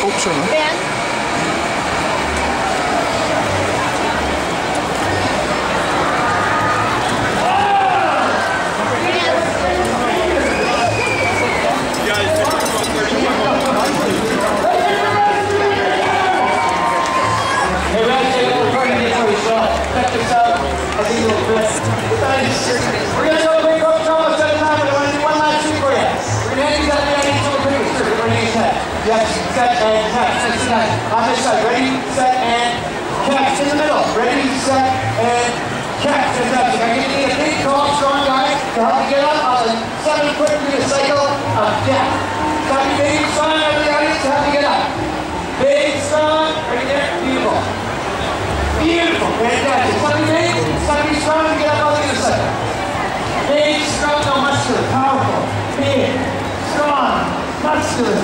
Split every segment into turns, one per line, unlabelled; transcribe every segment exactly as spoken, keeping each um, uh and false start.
Oh, sorry.
Ben?
We're going to go big up Thomas at a time, but I want to do one last trick for you. We're going to hand these out there and two fingers. We're going to hand that. Yes, set, and catch. Next time. On this side. Ready, set, and catch. In the middle. Ready, set, and catch. Fantastic. I'm going to need a big, tall, strong guy to help you get up on the seven quick meter cycle of death. Got you big, strong, over the audience to help you get up. Big, strong, right there. Beautiful. Beautiful. Fantastic. Something big, something strong, get up on the other side. Big, strong, no muscular, powerful. Big, strong, muscular.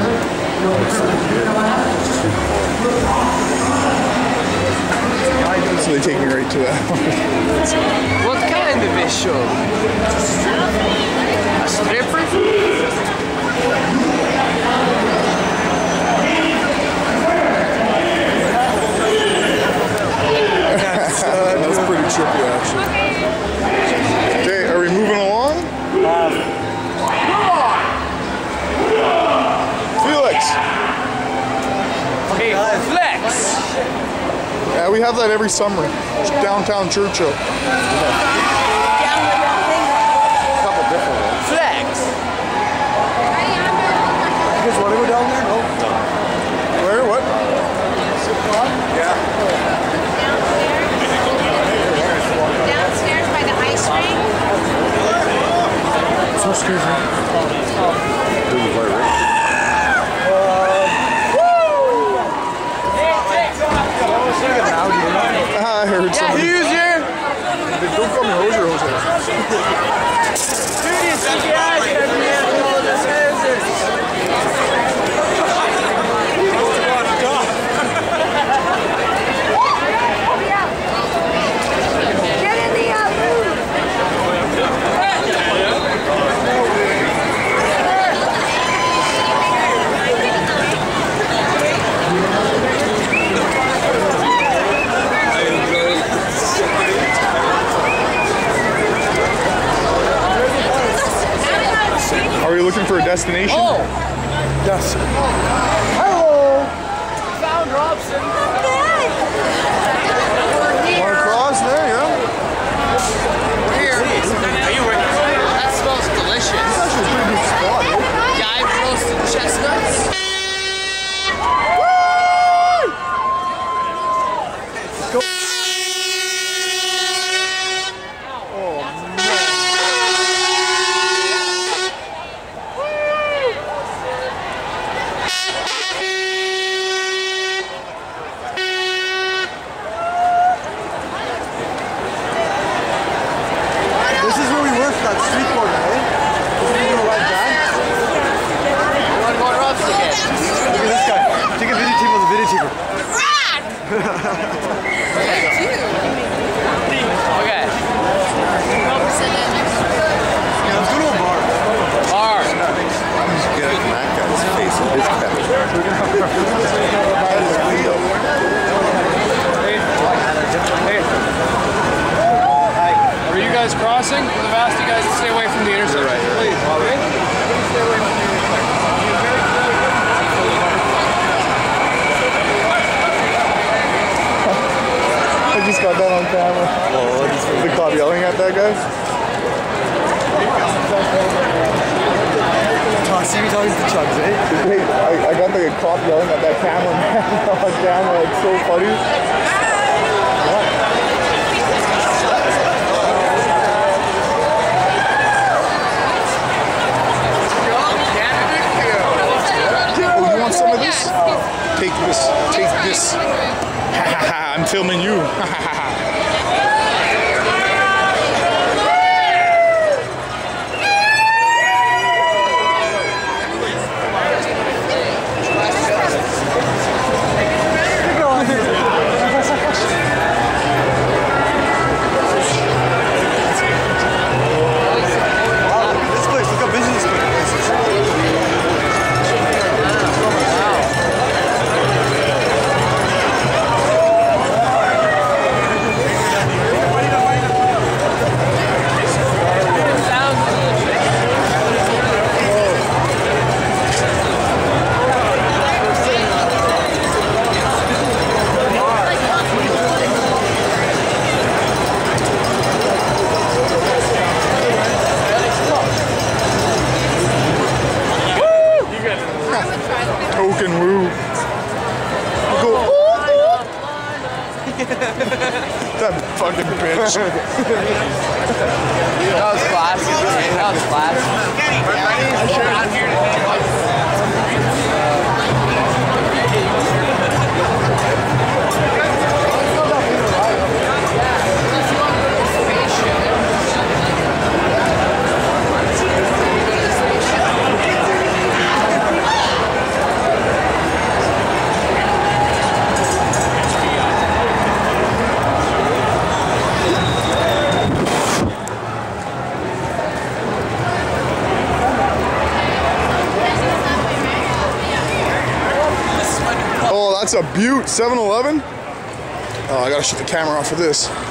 So they take me right to that one.
What kind of a show? A stripper?
That's, uh, that's pretty trippy, actually. Okay, are we moving along?
Um,
Felix!
hey, Flex!
Yeah, we have that every summer. Downtown Churchill.
Couple different ones. Flex! You guys want to go down there? No? No.
Where? What?
Yeah.
Downstairs by the ice rink.
So excuse me.
I heard somebody.
Use here!
Don't call me Hoser Hoser. Are we looking for a destination?
Oh!
Yes.
Hello! Found Robson.
Want to cross there? Yeah.
Here. Are you ready? That smells delicious.
That's actually a pretty good spot. Eh?
Guy roasted chestnuts.
Let's go. Oh, man.
This is where we work that street corner, eh? This is where we ride back.
You want to go to Robson again?
Look at this guy. Take a video tape with a video taper.
Okay.
Yeah, let's go to a bar.
Bar.
Get that guy's face in his cap.
Are you guys crossing? I've asked you guys to stay away from the intersection.
Right, right.
Please. Okay? Stay away from the intersection.
I just got that on camera.
Oh,
The cop yelling at that guy.
Toss you talking to Chugs, eh?
Wait, I, I got the cop yelling at that cameraman on camera. It's so funny. Oh, you want some of this? Take this. Take this. I'm filming you.
This place, look how busy this place is.
fucking bitch.
That was classic. That was classic.
Oh, that's a beaut. seven eleven? Oh, I gotta shut the camera off for this.